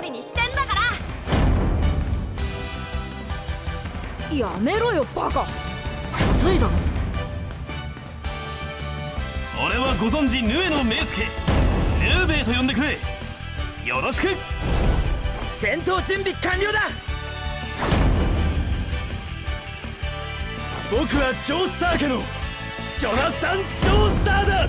りにしてんだから。 やめろよバカ。まずいだろ。 俺はご存知ヌエの名助ヌーベイと呼んでくれ。よろしく。 戦闘準備完了だ。僕はジョースター家のジョナサン・ジョースターだ。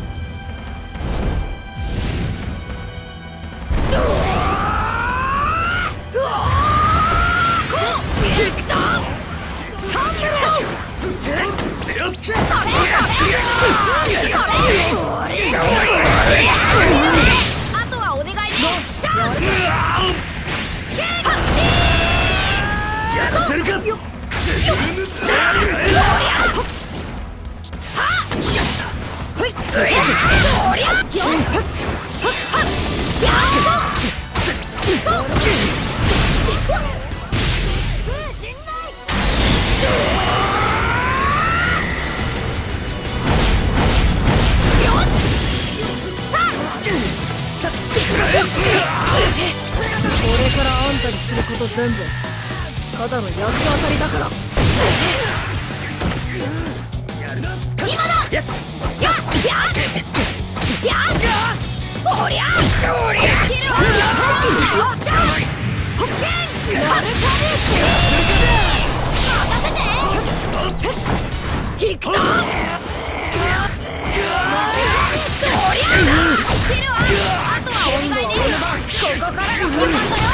あとはお願いね。 やらせるか。 これからあんたにすること全部ただの八つ当たりだから。 今だ。やおりゃ切るわ。行くぞ。あとはお願いね。ここからが本番だよ。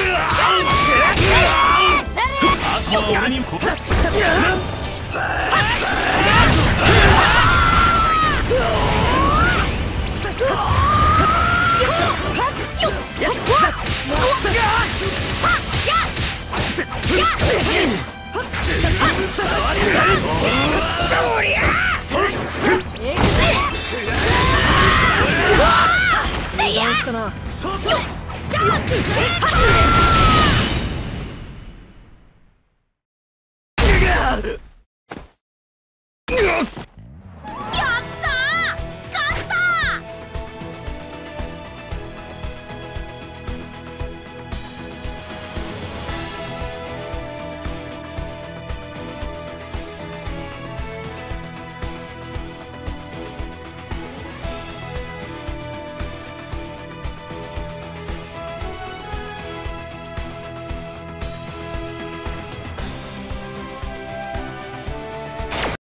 あとは俺にこ油断したな。 よっ